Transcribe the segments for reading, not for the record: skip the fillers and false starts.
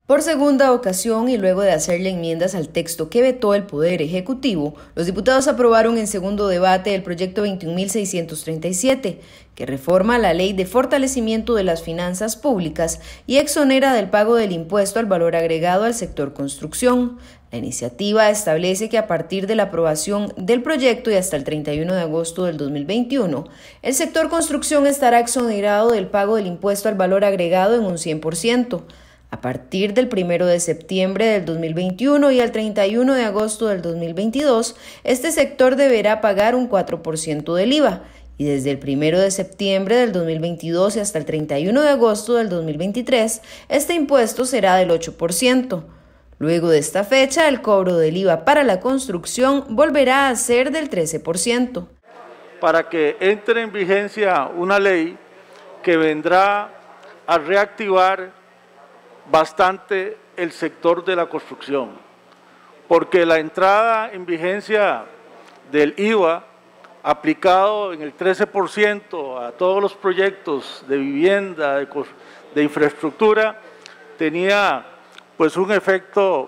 Por segunda ocasión y luego de hacerle enmiendas al texto que vetó el Poder Ejecutivo, los diputados aprobaron en segundo debate el proyecto 21.637, que reforma la Ley de Fortalecimiento de las Finanzas Públicas y exonera del pago del impuesto al valor agregado al sector construcción. La iniciativa establece que a partir de la aprobación del proyecto y hasta el 31 de agosto del 2021, el sector construcción estará exonerado del pago del impuesto al valor agregado en un 100%. A partir del 1 de septiembre del 2021 y al 31 de agosto del 2022, este sector deberá pagar un 4% del IVA, y desde el 1 de septiembre del 2022 y hasta el 31 de agosto del 2023, este impuesto será del 8%. Luego de esta fecha, el cobro del IVA para la construcción volverá a ser del 13%. Para que entre en vigencia una ley que vendrá a reactivar bastante el sector de la construcción, porque la entrada en vigencia del IVA aplicado en el 13% a todos los proyectos de vivienda, de infraestructura, tenía pues un efecto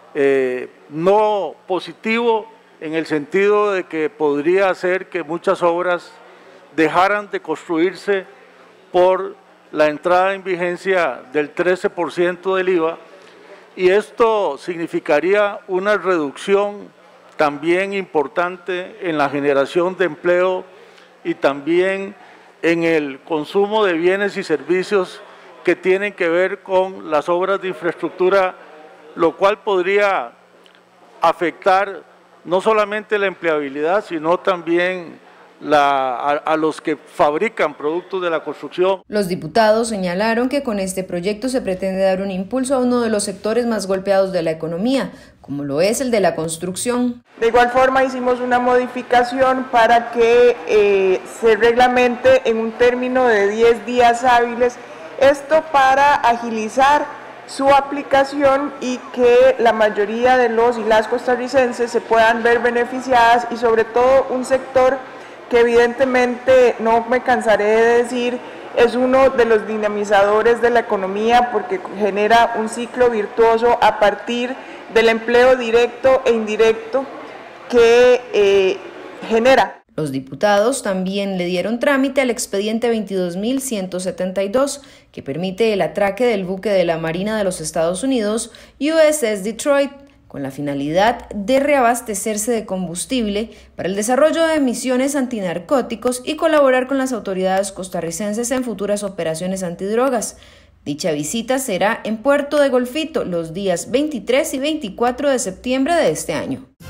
no positivo en el sentido de que podría hacer que muchas obras dejaran de construirse por la entrada en vigencia del 13% del IVA, y esto significaría una reducción también importante en la generación de empleo y también en el consumo de bienes y servicios que tienen que ver con las obras de infraestructura, lo cual podría afectar no solamente la empleabilidad, sino también a los que fabrican productos de la construcción. Los diputados señalaron que con este proyecto se pretende dar un impulso a uno de los sectores más golpeados de la economía, como lo es el de la construcción. De igual forma hicimos una modificación para que se reglamente en un término de 10 días hábiles, esto para agilizar su aplicación y que la mayoría de los y las costarricenses se puedan ver beneficiadas, y sobre todo un sector que evidentemente, no me cansaré de decir, es uno de los dinamizadores de la economía porque genera un ciclo virtuoso a partir del empleo directo e indirecto que genera. Los diputados también le dieron trámite al expediente 22.172, que permite el atraque del buque de la Marina de los Estados Unidos, USS Detroit, con la finalidad de reabastecerse de combustible para el desarrollo de misiones antinarcóticos y colaborar con las autoridades costarricenses en futuras operaciones antidrogas. Dicha visita será en Puerto de Golfito los días 23 y 24 de septiembre de este año.